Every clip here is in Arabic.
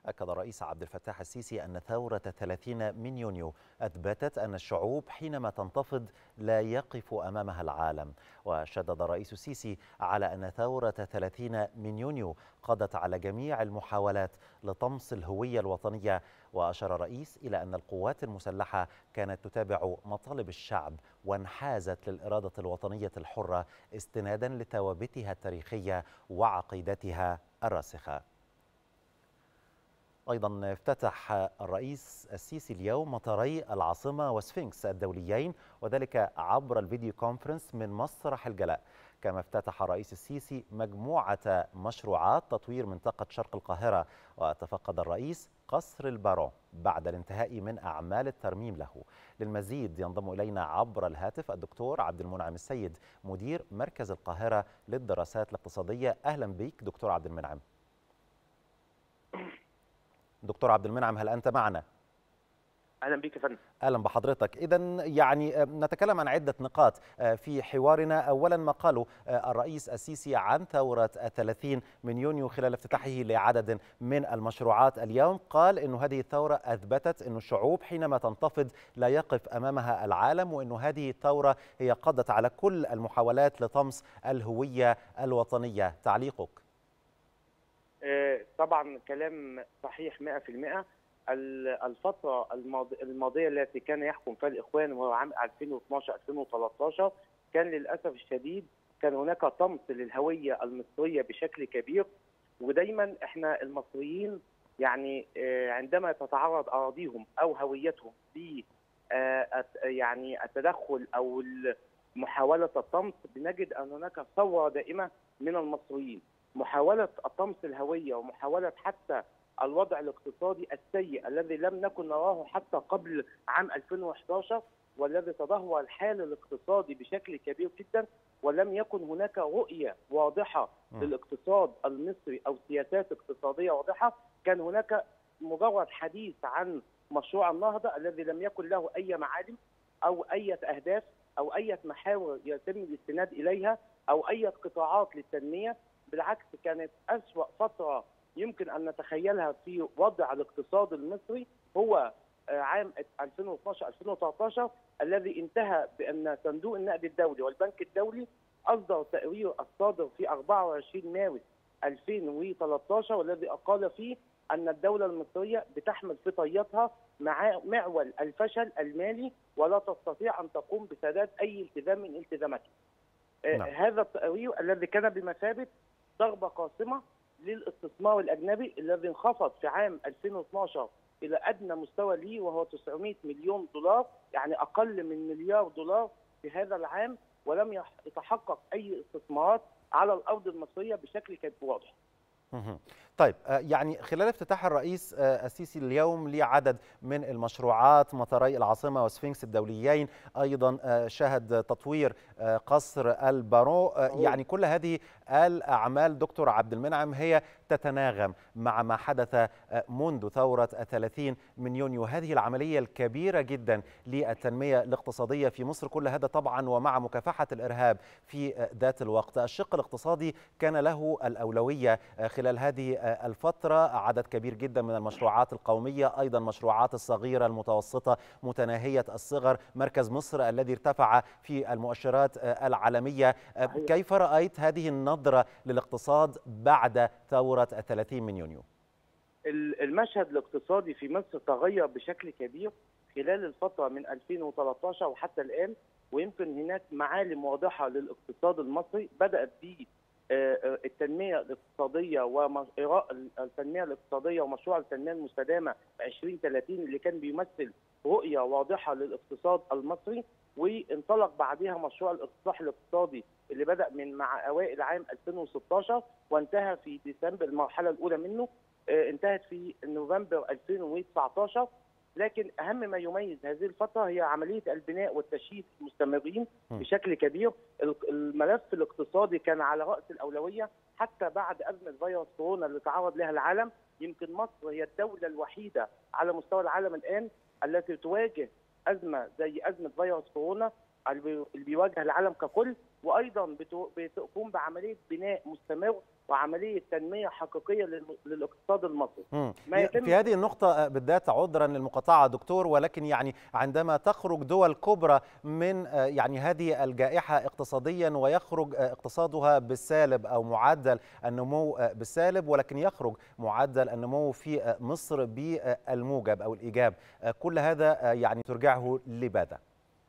أكد الرئيس عبد الفتاح السيسي أن ثورة 30 من يونيو أثبتت أن الشعوب حينما تنتفض لا يقف أمامها العالم. وشدد الرئيس السيسي على أن ثورة 30 من يونيو قضت على جميع المحاولات لطمس الهوية الوطنية. وأشار الرئيس إلى أن القوات المسلحة كانت تتابع مطالب الشعب وانحازت للإرادة الوطنية الحرة استنادا لثوابتها التاريخية وعقيدتها الراسخة. أيضا افتتح الرئيس السيسي اليوم مطاري العاصمة وسفنكس الدوليين، وذلك عبر الفيديو كونفرنس من مسرح الجلاء. كما افتتح الرئيس السيسي مجموعة مشروعات تطوير منطقة شرق القاهرة. وتفقد الرئيس قصر البارون بعد الانتهاء من أعمال الترميم له. للمزيد ينضم إلينا عبر الهاتف الدكتور عبد المنعم السيد، مدير مركز القاهرة للدراسات الاقتصادية. أهلا بك دكتور عبد المنعم. دكتور عبد المنعم، هل أنت معنا؟ أهلا بك يا فندم. أهلا بحضرتك. إذا يعني نتكلم عن عدة نقاط في حوارنا. أولا ما قاله الرئيس السيسي عن ثورة 30 من يونيو خلال افتتاحه لعدد من المشروعات اليوم. قال إنه هذه الثورة أثبتت أن الشعوب حينما تنتفض لا يقف أمامها العالم، وأنه هذه الثورة هي قضت على كل المحاولات لطمس الهوية الوطنية. تعليقك؟ طبعا كلام صحيح 100%. الفترة الماضية التي كان يحكم فيها الإخوان وهو عام 2012-2013 كان للأسف الشديد كان هناك طمس للهوية المصرية بشكل كبير. ودايما احنا المصريين يعني عندما تتعرض أراضيهم أو هويتهم ب يعني التدخل أو محاولة الطمس، بنجد أن هناك ثورة دائمة من المصريين. محاولة طمس الهوية ومحاولة حتى الوضع الاقتصادي السيء الذي لم نكن نراه حتى قبل عام 2011، والذي تدهور الحال الاقتصادي بشكل كبير جدا، ولم يكن هناك رؤية واضحة للاقتصاد المصري أو سياسات اقتصادية واضحة. كان هناك مجرد حديث عن مشروع النهضة الذي لم يكن له أي معالم أو أي أهداف أو أي محاور يتم الاستناد إليها أو أي قطاعات للتنمية. بالعكس، كانت أسوأ فترة يمكن أن نتخيلها في وضع الاقتصاد المصري هو عام 2012-2013 الذي انتهى بأن صندوق النقد الدولي والبنك الدولي أصدر تقرير الصادر في 24 مارس 2013، والذي أقال فيه أن الدولة المصرية بتحمل في طياتها معول الفشل المالي ولا تستطيع أن تقوم بسداد أي التزام من التزاماتها. هذا التقرير الذي كان بمثابة ضربة قاصمة للاستثمار الأجنبي الذي انخفض في عام 2012 إلى أدنى مستوى ليه وهو 900 مليون دولار، يعني أقل من مليار دولار في هذا العام، ولم يتحقق أي استثمارات على الأرض المصرية بشكل واضح. طيب، يعني خلال افتتاح الرئيس السيسي اليوم لعدد من المشروعات مطاري العاصمة وسفنكس الدوليين، أيضا شهد تطوير قصر البارون، يعني كل هذه الأعمال دكتور عبد المنعم هي تتناغم مع ما حدث منذ ثورة 30 من يونيو، هذه العملية الكبيرة جدا للتنمية الاقتصادية في مصر، كل هذا طبعا ومع مكافحة الإرهاب في ذات الوقت. الشق الاقتصادي كان له الأولوية خلال هذه الفترة، عدد كبير جدا من المشروعات القومية، أيضا مشروعات الصغيرة المتوسطة متناهية الصغر، مركز مصر الذي ارتفع في المؤشرات العالمية. كيف رأيت هذه النظرة للاقتصاد بعد ثورة 30 من يونيو؟ المشهد الاقتصادي في مصر تغير بشكل كبير خلال الفترة من 2013 وحتى الآن، ويمكن هناك معالم واضحة للاقتصاد المصري بدأت به التنمية الاقتصادية وإراء التنمية الاقتصادية ومشروع التنمية المستدامة 2030 اللي كان بيمثل رؤية واضحة للاقتصاد المصري، وانطلق بعدها مشروع الإصلاح الاقتصادي اللي بدأ مع أوائل عام 2016 وانتهى في ديسمبر. المرحلة الأولى منه انتهت في نوفمبر 2019. لكن أهم ما يميز هذه الفترة هي عملية البناء والتشييد المستمرين بشكل كبير. الملف الاقتصادي كان على رأس الأولوية حتى بعد أزمة فيروس كورونا اللي تعرض لها العالم. يمكن مصر هي الدولة الوحيدة على مستوى العالم الآن التي تواجه أزمة زي أزمة فيروس كورونا اللي بيواجه العالم ككل، وايضا بتقوم بعمليه بناء مستمر وعمليه تنميه حقيقيه للاقتصاد المصري. ما يتم في هذه النقطة بالذات عذرا للمقاطعة دكتور، ولكن يعني عندما تخرج دول كبرى من يعني هذه الجائحة اقتصاديا ويخرج اقتصادها بالسالب أو معدل النمو بالسالب، ولكن يخرج معدل النمو في مصر بالموجب أو الإيجاب، كل هذا يعني ترجعه لماذا؟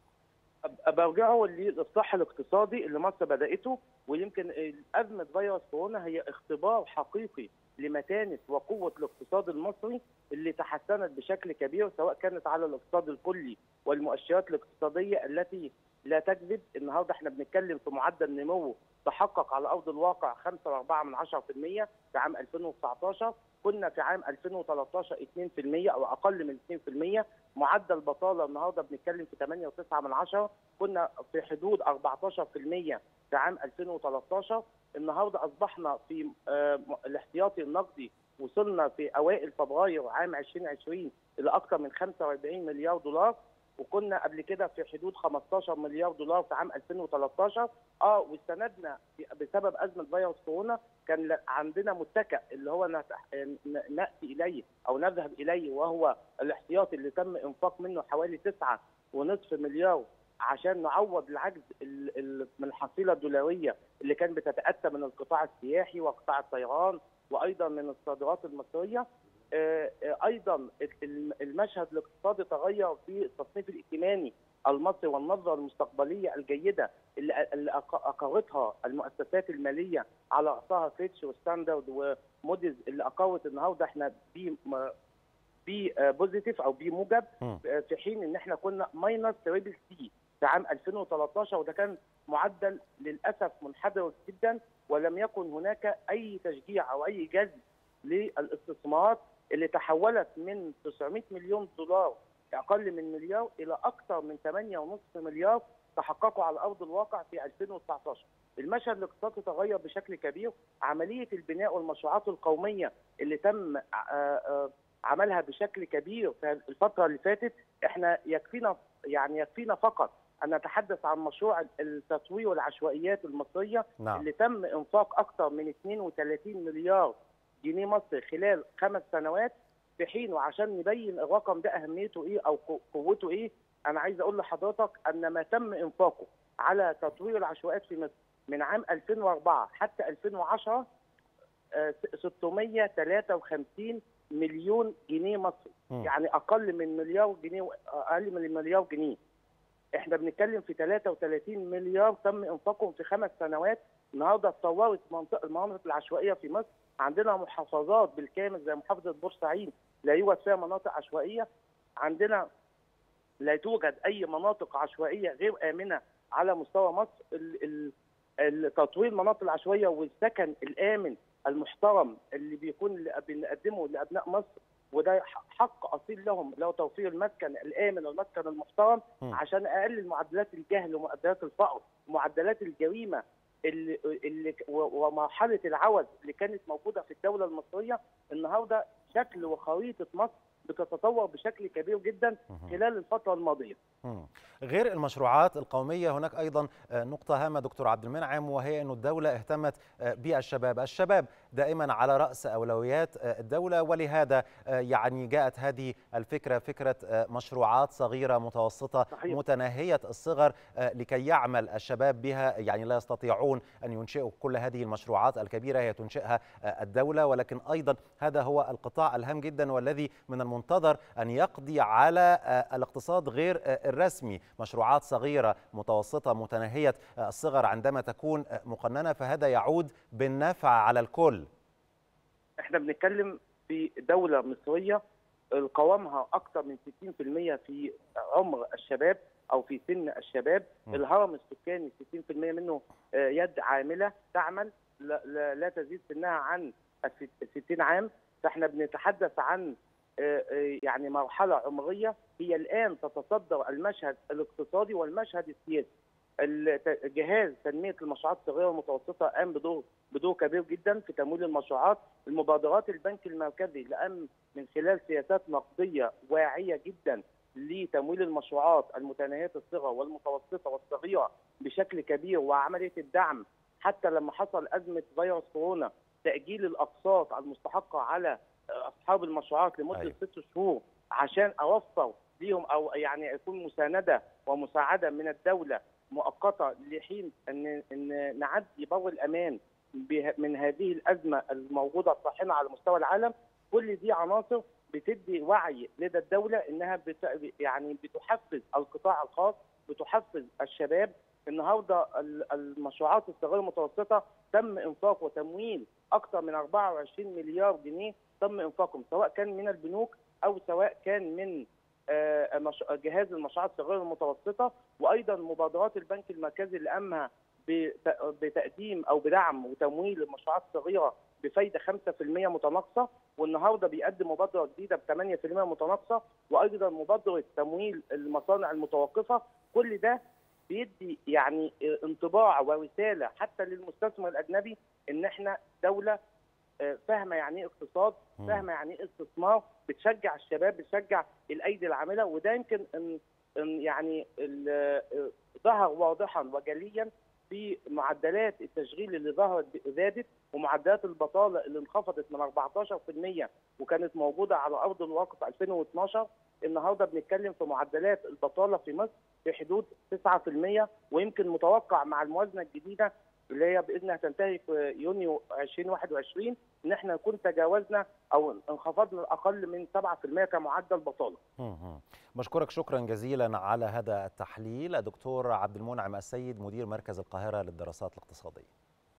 برجعه للاصلاح الاقتصادي اللي مصر بداته، ويمكن ازمه فيروس كورونا هي اختبار حقيقي لمتانه وقوه الاقتصاد المصري اللي تحسنت بشكل كبير، سواء كانت على الاقتصاد الكلي والمؤشرات الاقتصاديه التي لا تكذب. النهارده احنا بنتكلم في معدل نمو تحقق على ارض الواقع 5.4% في عام 2019، كنا في عام 2013 2% او اقل من 2%. معدل بطاله النهارده بنتكلم في 8.9، كنا في حدود 14% في عام 2013. النهارده اصبحنا في الاحتياطي النقدي، وصلنا في اوائل فبراير عام 2020 الى اكثر من 45 مليار دولار، وكنا قبل كده في حدود 15 مليار دولار في عام 2013. واستندنا بسبب ازمه فيروس كورونا كان عندنا متكئ اللي هو ناتي اليه او نذهب اليه، وهو الاحتياطي اللي تم انفاق منه حوالي 9.5 مليار عشان نعوض العجز من الحصيله الدولاريه اللي كان بتتاتى من القطاع السياحي وقطاع الطيران وايضا من الصادرات المصريه. ايضا المشهد الاقتصادي تغير في التصنيف الائتماني المصري والنظره المستقبليه الجيده اللي اقرتها المؤسسات الماليه على راسها فيتش وستاندرد وموديز، اللي اقرت النهارده احنا بي بوزيتيف او بي موجب، في حين ان احنا كنا ماينس تريبل سي في عام 2013، وده كان معدل للاسف منحدر جدا، ولم يكن هناك اي تشجيع او اي جذب للاستثمارات اللي تحولت من 900 مليون دولار اقل من مليار الى اكثر من 8.5 مليار تحققوا على ارض الواقع في 2019. المشهد الاقتصادي تغير بشكل كبير، عمليه البناء والمشروعات القوميه اللي تم عملها بشكل كبير في الفتره اللي فاتت، احنا يكفينا فقط ان نتحدث عن مشروع التطوير والعشوائيات المصريه. نعم. اللي تم انفاق اكثر من 32 مليار جنيه مصري خلال 5 سنوات، في حين وعشان نبين الرقم ده اهميته ايه او قوته ايه، انا عايز اقول لحضرتك ان ما تم انفاقه على تطوير العشوائيات في مصر من عام 2004 حتى 2010 653 مليون جنيه مصري، يعني اقل من مليار جنيه، اقل من المليار جنيه. احنا بنتكلم في 33 مليار تم انفاقهم في 5 سنوات. النهارده اتطورت المناطق العشوائيه في مصر، عندنا محافظات بالكامل زي محافظه بورسعيد لا يوجد فيها مناطق عشوائيه، عندنا لا توجد اي مناطق عشوائيه غير امنه على مستوى مصر. تطوير المناطق العشوائيه والسكن الامن المحترم اللي بنقدمه لابناء مصر، وده حق اصيل لهم، لو توفير المسكن الامن والمسكن المحترم عشان اقلل معدلات الجهل ومعدلات الفقر ومعدلات الجريمه ومرحله العوز اللي كانت موجوده في الدوله المصريه. النهارده شكل وخريطه مصر بتتطور بشكل كبير جدا خلال الفتره الماضيه. غير المشروعات القومية هناك أيضا نقطة هامة دكتور عبد المنعم، وهي أن الدولة اهتمت بالشباب. الشباب دائما على رأس أولويات الدولة، ولهذا يعني جاءت هذه الفكرة، فكرة مشروعات صغيرة متوسطة صحيح. متناهية الصغر لكي يعمل الشباب بها. يعني لا يستطيعون أن ينشئوا كل هذه المشروعات الكبيرة، هي تنشئها الدولة، ولكن أيضا هذا هو القطاع الهام جدا والذي من المنتظر أن يقضي على الاقتصاد غير الرسمي. مشروعات صغيرة متوسطة متناهية الصغر عندما تكون مقننة فهذا يعود بالنفع على الكل. احنا بنتكلم في دولة مصرية قوامها أكثر من 60% في عمر الشباب أو في سن الشباب. الهرم السكاني 60% منه يد عاملة تعمل لا تزيد سنها عن 60 عام. فاحنا بنتحدث عن يعني مرحلة عمرية هي الآن تتصدر المشهد الاقتصادي والمشهد السياسي. جهاز تنمية المشروعات الصغيرة والمتوسطة قام بدور كبير جدا في تمويل المشروعات. المبادرات البنك المركزي اللي قام من خلال سياسات نقدية واعية جدا لتمويل المشروعات المتناهيه الصغر والمتوسطه والصغيره بشكل كبير، وعمليه الدعم حتى لما حصل ازمه فيروس كورونا، تاجيل الاقساط المستحقه على اصحاب المشروعات لمده أيوة. 6 شهور عشان اوفر ليهم، او يعني يكون مسانده ومساعده من الدوله مؤقته لحين ان نعدي بر الامان من هذه الازمه الموجوده الطاحنه على مستوى العالم. كل دي عناصر بتدي وعي لدى الدوله انها يعني بتحفز القطاع الخاص، بتحفز الشباب. النهارده المشروعات الصغيره المتوسطه تم انفاق وتمويل اكثر من 24 مليار جنيه تم انفاقهم، سواء كان من البنوك او سواء كان من جهاز المشروعات الصغيره المتوسطه، وايضا مبادرات البنك المركزي اللي قامها بتقديم او بدعم وتمويل المشروعات الصغيره بفايده 5% متناقصه، والنهارده بيقدم مبادره جديده ب 8% متناقصه، وايضا مبادره تمويل المصانع المتوقفه. كل ده بيدي يعني انطباع ورساله حتى للمستثمر الاجنبي ان احنا دوله فاهمه يعني ايه اقتصاد، فاهمه يعني ايه استثمار، بتشجع الشباب، بتشجع الايدي العامله. وده يمكن يعني ظهر واضحا وجليا في معدلات التشغيل اللي ظهرت زادت، ومعدلات البطاله اللي انخفضت من 14% وكانت موجوده على ارض الواقع في 2012. النهارده بنتكلم في معدلات البطاله في مصر في حدود 9%، ويمكن متوقع مع الموازنه الجديده اللي هي باذنها تنتهي في يونيو 2021 ان احنا نكون تجاوزنا او انخفضنا اقل من 7% كمعدل بطاله. بشكرك شكرا جزيلا على هذا التحليل الدكتور عبد المنعم السيد، مدير مركز القاهره للدراسات الاقتصاديه.